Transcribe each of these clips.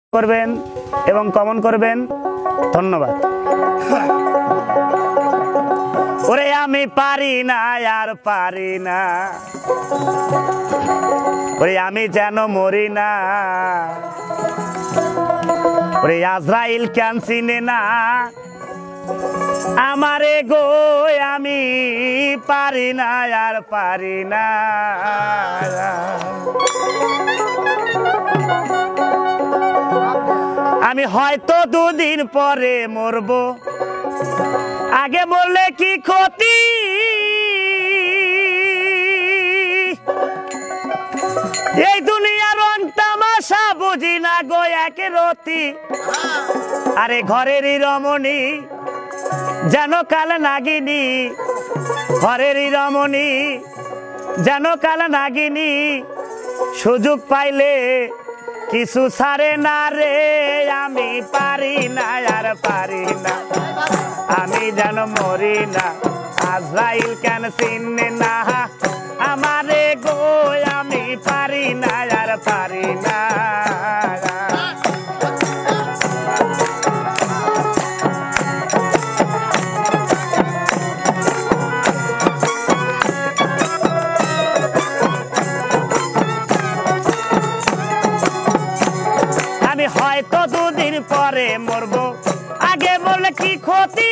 করবেন এবং কমেন্ট করবেন। ধন্যবাদ। ওরে আমি পারি না আর পারি না, ওরে আমি যেন মরি না, ওরে আজরাইল কেন চিনে না আমারে গো, আমি পারি না আর পারি না। আমি হয়তো দুদিন পরে মরবো, আগে মরলে কি ক্ষতি, এই দুনিয়ার রং তামাশা বুঝি না গো এক রতি। আরে ঘরেরই রমণী যেন কাল নাগিনী, ঘরেরই রমণী যেন কাল নাগিনী, সুযোগ পাইলে কিছু ছাড়ে না রে, আমি পারি না আর পারি না, আমি যেন মরি না, আজরাইল কেন চিনে না আমারে গো, আমি পারি না আর পারি না। আমি হয়তো দুদিন পরে মরবো, আগে বলে কি ক্ষতি,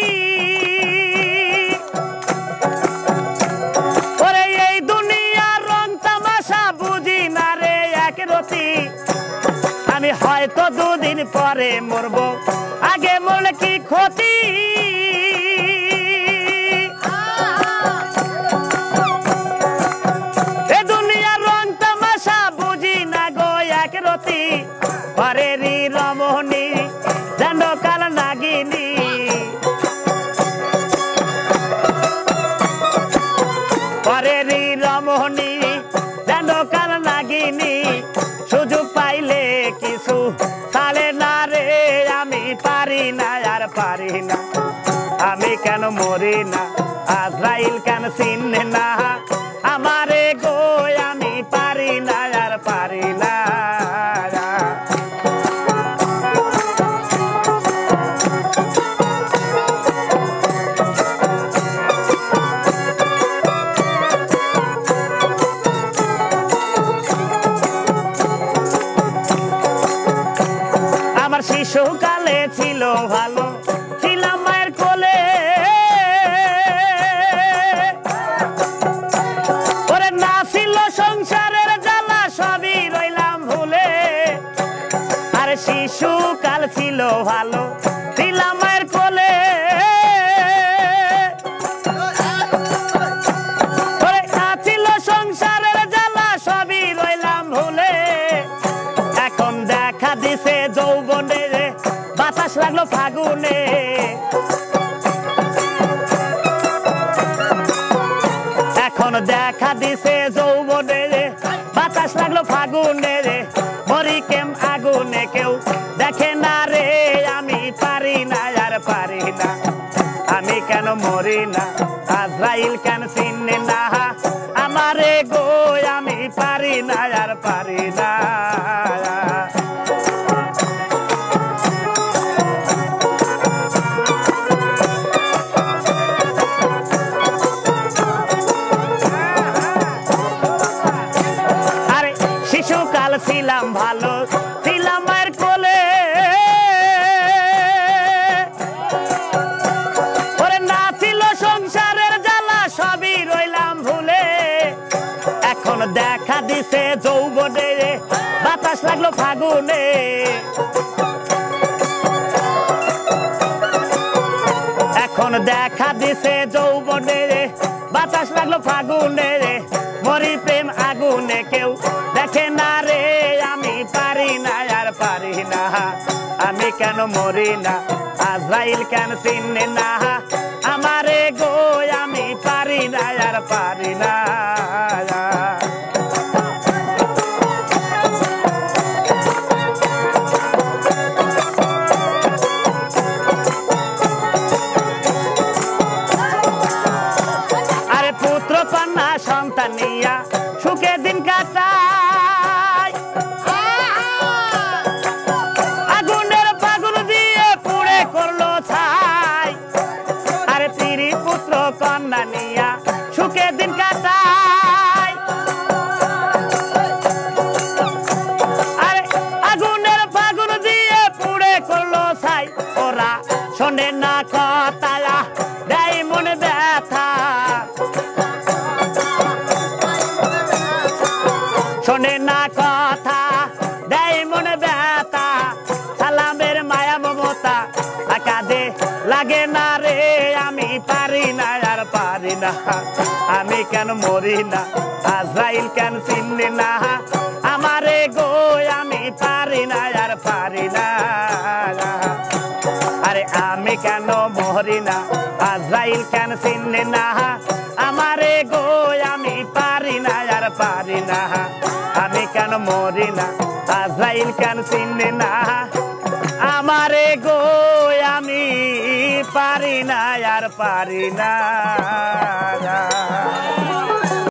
ওরে এই দুনিয়ার রং তামাশা বুঝি না রে এক রতি। আমি হয়তো দুদিন পরে মরবো, আগে বলে কি ক্ষতি, এ দুনিয়ার রং তামাশা বুঝি না গো এক রতি। ঘরেরই রমণী যেন কাল নাগিনী, ঘরেরই রমণী যেন কাল নাগিনী, সুযোগ পাইলে কিছু ছাড়ে না রে, আমি পারি না আর পারি না, আমি কেন মরি না, আজরাইল কেন চিনে না আমারে গো, আমি পারি না আর পারি না। আমার শিশুকালে ছিল ভালো, ছিলাম মায়ের কোলে, ওরে না ছিল সংসারের জ্বালা সবই রইলাম ভুলে। আর শিশুকাল ছিল ভালো, ছিলাম মায়ের কোলে, ওরে না ছিল সংসারের জ্বালা সবই রইলাম ভুলে। এখন দেখা দিছে যৌবনে, বাতাস লাগলো ফাগুনে, এখন দেখা দিছে যৌবনে, বাতাস লাগলো ফাগুনে, মরি কেম আগুনে কেউ দেখে না রে, আমি পারি না আর পারি না, আমি কেন মরি না, আজরাইল কেন চিনে না আমারে গো, আমি পারি না আর পারি না। শিশুকাল ছিলাম ভালো, ছিলাম মায়ের কোলে, ওরে না ছিল সংসারের জ্বালা সবই রইলাম ভুলে। এখন দেখা দিছে যৌবনে, বাতাস লাগলো ফাগুনে, এখন দেখা দিছে যৌবনে, বাতাস লাগলো ফাগুনে, মরি প্রেম আগুনে কেউ দেখে না রে, আমি পারি না আর পারি না, আমি কেন মরি না, আজরাইল কেন চিনে না আমারে গো, আমি পারি না আর পারি না। আরে পুত্র কন্যা সন্তান নিয়া সুখে দিন কাটায়, লাগে না রে আমি পারি না আর পারি না আমি কেন মরি না আজরাইল কেন চিনি না আমারে গো আমি পারি না আর পারি না আরে আমি কেন মরি না আজরাইল কেন চিনি না আমারে গো আমি পারি না আর পারি না আমি কেন মরি না আজরাইল কেন চিনি না আমারে গো আমি পারি না আর পারি না